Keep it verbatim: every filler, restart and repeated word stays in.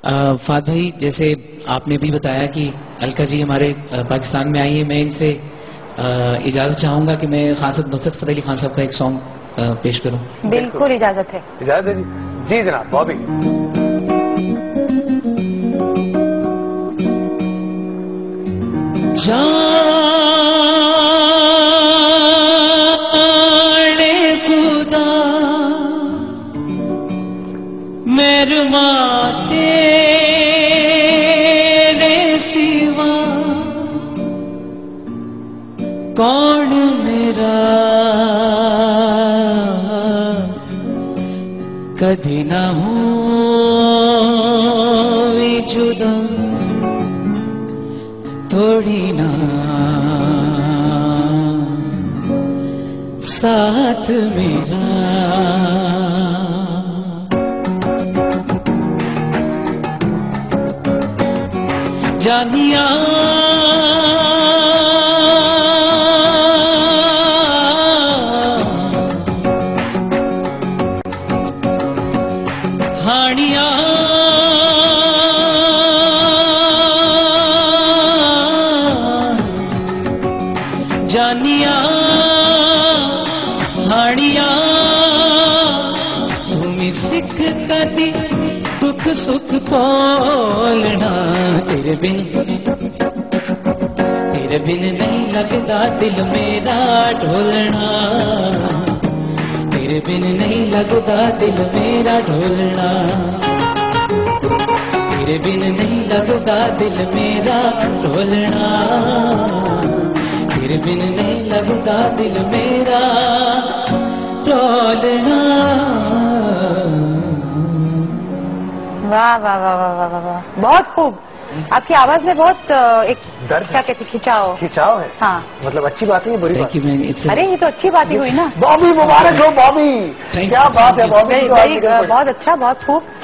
Fahd भाई, जैसे आपने भी बताया कि अलका जी हमारे पाकिस्तान में आई है, मैं इनसे इजाजत चाहूंगा कि मैं खान साहब नुसरत फतेह अली खान साहब का एक सॉन्ग पेश करूं। बिल्कुल इजाजत है। इजाजत है जी। जी जनाब। बॉबी। जाने खुदा मेहरमा तेरे सिवा कौन मेरा कभी ना हो जुदा थोड़ी ना साथ मेरा जानिया हानिया जानिया हानिया तुम सिख कदी दुख सुख बोलना तेरे बिन तेरे बिन नहीं लगता दिल मेरा ढोलना तेरे बिन नहीं लगता दिल मेरा ढोलना तेरे बिन नहीं लगता दिल मेरा ढोलना तेरे बिन नहीं लगता दिल मेरा ढोलना। वाह वाह वाह वाह वाह वाह, बहुत खूब। आपकी आवाज में बहुत एक दर्द, क्या कहते, खिंचाव खिंचाव है। हाँ, मतलब अच्छी बात है, बुरी बात है। अरे ये तो अच्छी बात ही हुई ना। बॉबी मुबारक हो बॉबी, क्या बात है बॉबी। बहुत अच्छा, बहुत खूब।